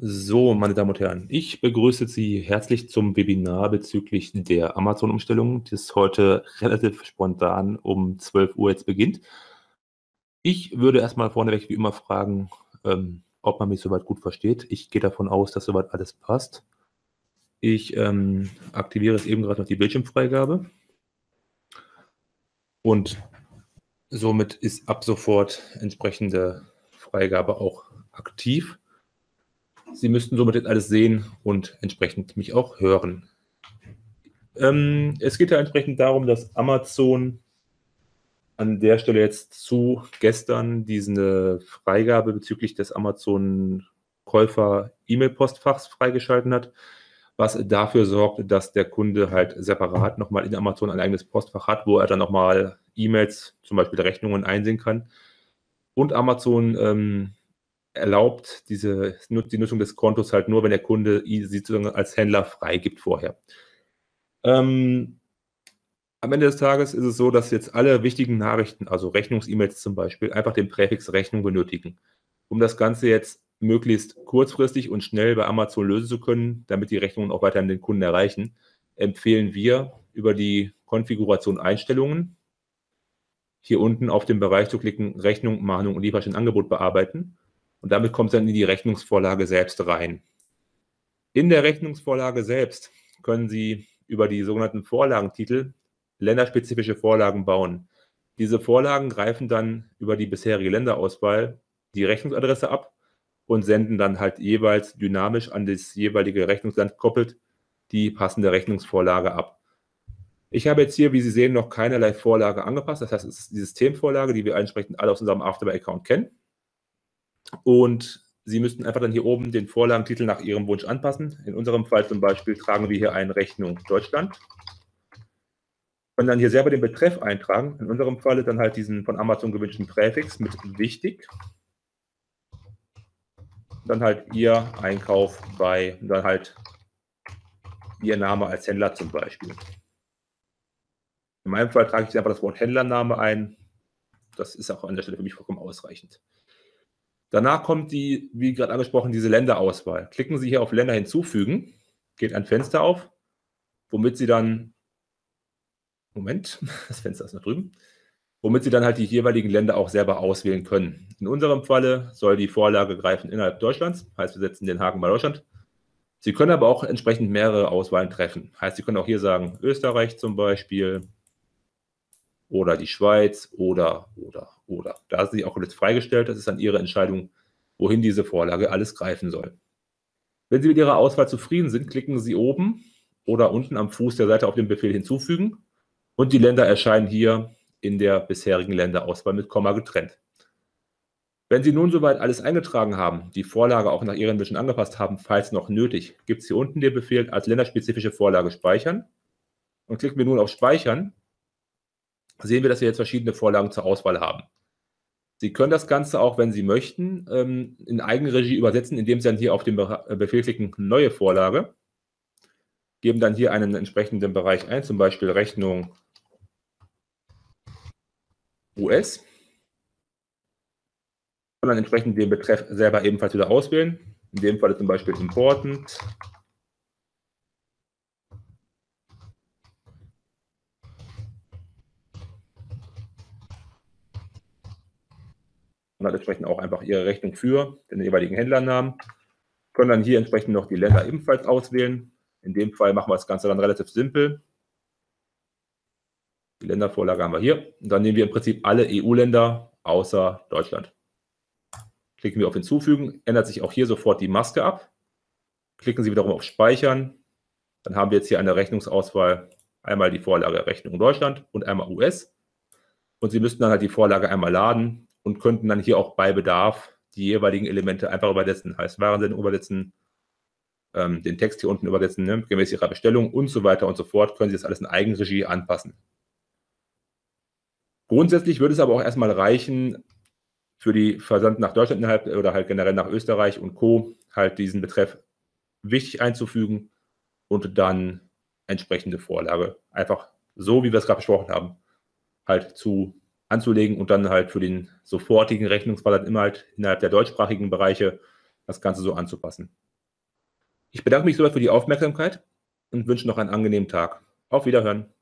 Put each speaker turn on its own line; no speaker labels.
So, meine Damen und Herren, ich begrüße Sie herzlich zum Webinar bezüglich der Amazon-Umstellung, das heute relativ spontan um 12 Uhr jetzt beginnt. Ich würde erstmal vorneweg wie immer fragen, ob man mich soweit gut versteht. Ich gehe davon aus, dass soweit alles passt. Ich aktiviere jetzt eben gerade noch die Bildschirmfreigabe und somit ist ab sofort entsprechende Freigabe auch aktiv. Sie müssten somit jetzt alles sehen und entsprechend mich auch hören. Es geht ja entsprechend darum, dass Amazon an der Stelle jetzt zu gestern diese Freigabe bezüglich des Amazon-Käufer-E-Mail-Postfachs freigeschalten hat, was dafür sorgt, dass der Kunde halt separat nochmal in Amazon ein eigenes Postfach hat, wo er dann nochmal E-Mails, zum Beispiel Rechnungen einsehen kann. Und Amazon erlaubt die Nutzung des Kontos halt nur, wenn der Kunde sie sozusagen als Händler freigibt vorher. Am Ende des Tages ist es so, dass jetzt alle wichtigen Nachrichten, also Rechnungs-E-Mails zum Beispiel, einfach den Präfix Rechnung benötigen. Um das Ganze jetzt möglichst kurzfristig und schnell bei Amazon lösen zu können, damit die Rechnungen auch weiterhin den Kunden erreichen, empfehlen wir über die Konfiguration Einstellungen hier unten auf den Bereich zu klicken, Rechnung, Mahnung und Lieferscheinangebot bearbeiten. Und damit kommt es dann in die Rechnungsvorlage selbst rein. In der Rechnungsvorlage selbst können Sie über die sogenannten Vorlagentitel länderspezifische Vorlagen bauen. Diese Vorlagen greifen dann über die bisherige Länderauswahl die Rechnungsadresse ab und senden dann halt jeweils dynamisch an das jeweilige Rechnungsland gekoppelt die passende Rechnungsvorlage ab. Ich habe jetzt hier, wie Sie sehen, noch keinerlei Vorlage angepasst. Das heißt, es ist die Systemvorlage, die wir entsprechend alle aus unserem Afterbuy-Account kennen. Und Sie müssten einfach dann hier oben den Vorlagentitel nach Ihrem Wunsch anpassen. In unserem Fall zum Beispiel tragen wir hier ein Rechnung Deutschland. Und dann hier selber den Betreff eintragen. In unserem Fall dann halt diesen von Amazon gewünschten Präfix mit wichtig. Dann halt Ihr Einkauf bei, dann halt Ihr Name als Händler zum Beispiel. In meinem Fall trage ich einfach das Wort Händlername ein. Das ist auch an der Stelle für mich vollkommen ausreichend. Danach kommt die, wie gerade angesprochen, diese Länderauswahl. Klicken Sie hier auf Länder hinzufügen, geht ein Fenster auf, womit Sie dann, Moment, das Fenster ist noch drüben, womit Sie dann halt die jeweiligen Länder auch selber auswählen können. In unserem Falle soll die Vorlage greifen innerhalb Deutschlands, heißt wir setzen den Haken bei Deutschland. Sie können aber auch entsprechend mehrere Auswahlen treffen. Heißt, Sie können auch hier sagen Österreich zum Beispiel oder die Schweiz oder. Da ist sie auch jetzt freigestellt. Das ist dann Ihre Entscheidung, wohin diese Vorlage alles greifen soll. Wenn Sie mit Ihrer Auswahl zufrieden sind, klicken Sie oben oder unten am Fuß der Seite auf den Befehl hinzufügen und die Länder erscheinen hier in der bisherigen Länderauswahl mit Komma getrennt. Wenn Sie nun soweit alles eingetragen haben, die Vorlage auch nach Ihren Wünschen angepasst haben, falls noch nötig, gibt es hier unten den Befehl als länderspezifische Vorlage speichern. Und klicken wir nun auf Speichern, sehen wir, dass wir jetzt verschiedene Vorlagen zur Auswahl haben. Sie können das Ganze auch, wenn Sie möchten, in Eigenregie übersetzen, indem Sie dann hier auf den Befehl klicken, neue Vorlage, geben dann hier einen entsprechenden Bereich ein, zum Beispiel Rechnung US, und dann entsprechend den Betreff selber ebenfalls wieder auswählen, in dem Fall zum Beispiel Important. Und dann entsprechend auch einfach Ihre Rechnung für den jeweiligen Händlernamen. Können dann hier entsprechend noch die Länder ebenfalls auswählen. In dem Fall machen wir das Ganze dann relativ simpel. Die Ländervorlage haben wir hier. Und dann nehmen wir im Prinzip alle EU-Länder außer Deutschland. Klicken wir auf Hinzufügen, ändert sich auch hier sofort die Maske ab. Klicken Sie wiederum auf Speichern. Dann haben wir jetzt hier eine Rechnungsauswahl. Einmal die Vorlage Rechnung Deutschland und einmal US. Und Sie müssten dann halt die Vorlage einmal laden und könnten dann hier auch bei Bedarf die jeweiligen Elemente einfach übersetzen. Heißt Warensendung übersetzen, den Text hier unten übersetzen, ne, gemäß Ihrer Bestellung und so weiter und so fort. Können Sie das alles in Eigenregie anpassen. Grundsätzlich würde es aber auch erstmal reichen, für die Versand nach Deutschland innerhalb oder halt generell nach Österreich und Co. halt diesen Betreff wichtig einzufügen und dann entsprechende Vorlage einfach so, wie wir es gerade besprochen haben, halt anzulegen und dann halt für den sofortigen Rechnungsversand immer halt innerhalb der deutschsprachigen Bereiche das Ganze so anzupassen. Ich bedanke mich soweit für die Aufmerksamkeit und wünsche noch einen angenehmen Tag. Auf Wiederhören.